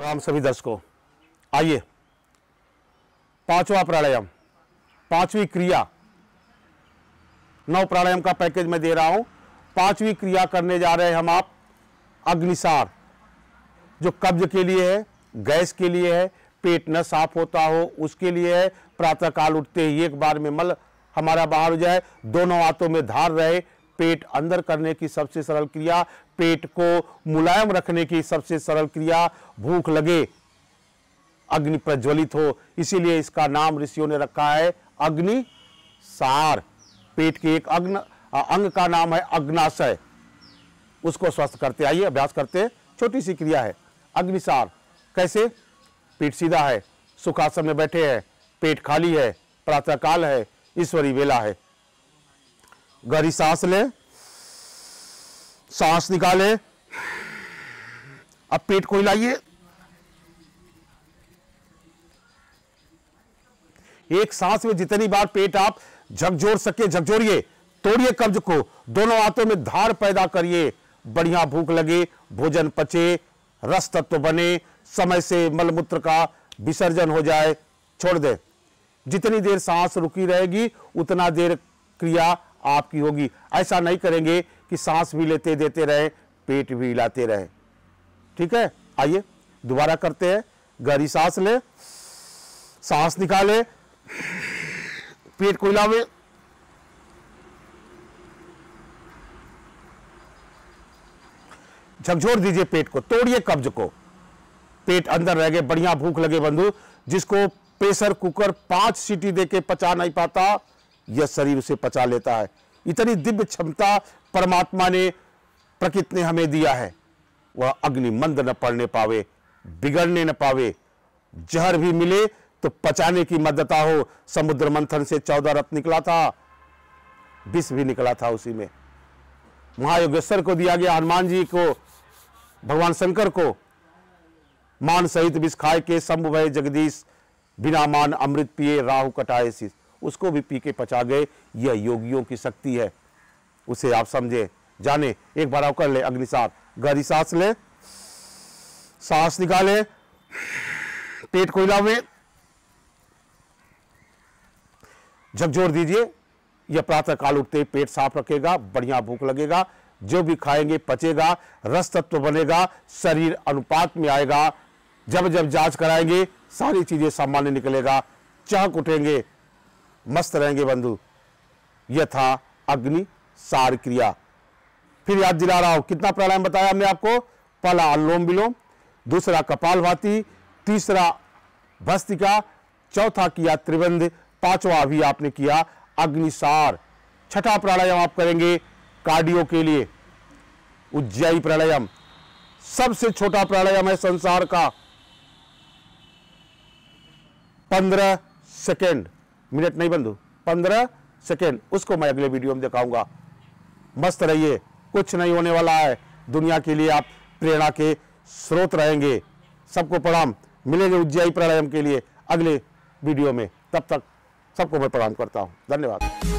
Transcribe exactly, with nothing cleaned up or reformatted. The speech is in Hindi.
हम सभी दर्शकों, आइए पांचवा प्राणायाम, पांचवी क्रिया, नौ प्राणायाम का पैकेज मैं दे रहा हूं। पांचवी क्रिया करने जा रहे हैं हम आप अग्निसार, जो कब्ज के लिए है, गैस के लिए है, पेट न साफ होता हो उसके लिए है। प्रातः काल उठते ही एक बार में मल हमारा बाहर हो जाए, दोनों हाथों में धार रहे, पेट अंदर करने की सबसे सरल क्रिया, पेट को मुलायम रखने की सबसे सरल क्रिया, भूख लगे, अग्नि प्रज्वलित हो, इसीलिए इसका नाम ऋषियों ने रखा है अग्निसार। पेट के एक अग्न अंग का नाम है अग्नाशय, उसको स्वस्थ करते। आइए अभ्यास करते हैं। छोटी सी क्रिया है अग्निसार। कैसे? पेट सीधा है, सुखासन में बैठे हैं, पेट खाली है, प्रातः काल है, ईश्वरी वेला है। गहरी सांस लें, सांस निकालें, अब पेट को हिलाइए, एक सांस में जितनी बार पेट आप झकझोर सके झकझोरिए, तोड़िए कब्ज को, दोनों हाथों में धार पैदा करिए, बढ़िया भूख लगे, भोजन पचे, रस तत्व बने, समय से मलमूत्र का विसर्जन हो जाए, छोड़ दे। जितनी देर सांस रुकी रहेगी उतना देर क्रिया आपकी होगी। ऐसा नहीं करेंगे कि सांस भी लेते देते रहे, पेट भी हिलाते रहे। ठीक है, आइए दोबारा करते हैं। गहरी सांस ले, सांस निकाले, पेट को हिलावे, झकझोर दीजिए पेट को, तोड़िए कब्ज को, पेट अंदर रह गए। बढ़िया भूख लगे बंधु, जिसको प्रेशर कुकर पांच सीटी देके पचा नहीं पाता, यह शरीर उसे पचा लेता है। इतनी दिव्य क्षमता परमात्मा ने, प्रकृति ने हमें दिया है। वह अग्नि मंद न पड़ने पावे, बिगड़ने न पावे, जहर भी मिले तो पचाने की मददता हो। समुद्र मंथन से चौदह रत्न निकला था, विष भी निकला था उसी में। महायोगेश्वर को दिया गया, हनुमान जी को, भगवान शंकर को, मान सहित विष खाए के शंभु भय जगदीश, बिना मान अमृत पिए राहु कटाए शीश, उसको भी पी के पचा गए। यह योगियों की शक्ति है, उसे आप समझे जाने। एक बार आप कर ले अग्निसार। गहरी सांस ले, सांस निकाले, पेट को हिलावे, झकझोर दीजिए। यह प्रातः काल उठते पेट साफ रखेगा, बढ़िया भूख लगेगा, जो भी खाएंगे पचेगा, रस तत्व बनेगा, शरीर अनुपात में आएगा। जब जब जांच कराएंगे सारी चीजें सामान्य निकलेगा, चहक उठेंगे, मस्त रहेंगे बंधु। यह था अग्नि सार क्रिया। फिर याद दिला रहा हूं, कितना प्राणायाम बताया हमने आपको? पहला अनुलोम विलोम, दूसरा कपालभाति, तीसरा भस्त्रिका, चौथा किया त्रिबंध, पांचवा अभी आपने किया अग्निसार। छठा प्राणायाम आप करेंगे कार्डियो के लिए, उज्जयी प्राणायाम। सबसे छोटा प्राणायाम है संसार का, पंद्रह सेकेंड, मिनट नहीं बंधु, पंद्रह सेकेंड। उसको मैं अगले वीडियो में दिखाऊंगा। मस्त रहिए, कुछ नहीं होने वाला है। दुनिया के लिए आप प्रेरणा के स्रोत रहेंगे। सबको प्रणाम, मिलेंगे उज्जयी प्राणायाम के लिए अगले वीडियो में। तब तक सबको मैं प्रणाम करता हूं। धन्यवाद।